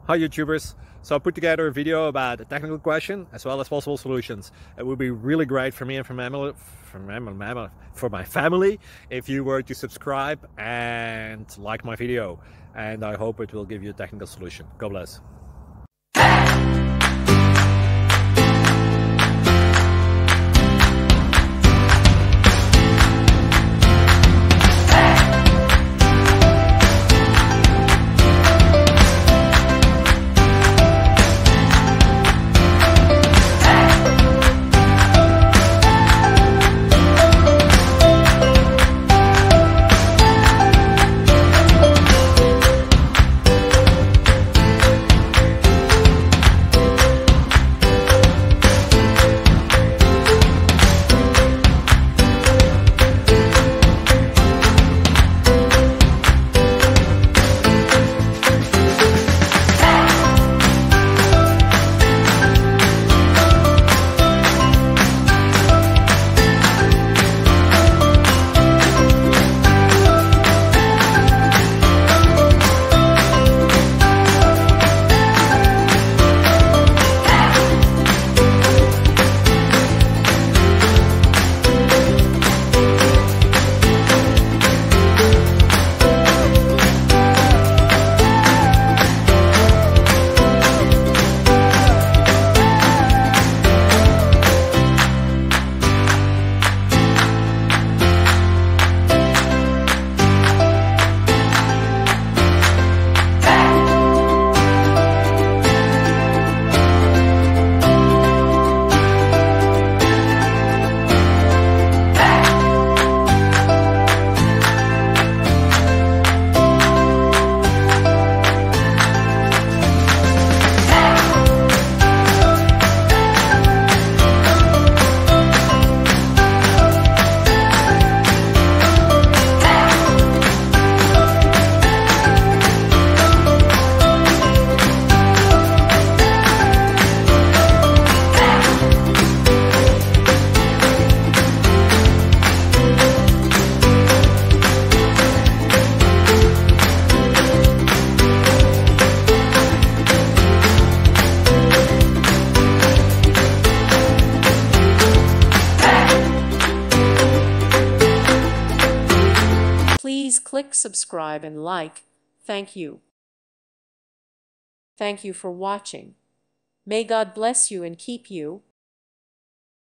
Hi YouTubers! So I put together a video about a technical question as well as possible solutions. It would be really great for me and for my family if you were to subscribe and like my video, and I hope it will give you a technical solution. God bless. Please click subscribe and like. Thank you. Thank you for watching. May God bless you and keep you.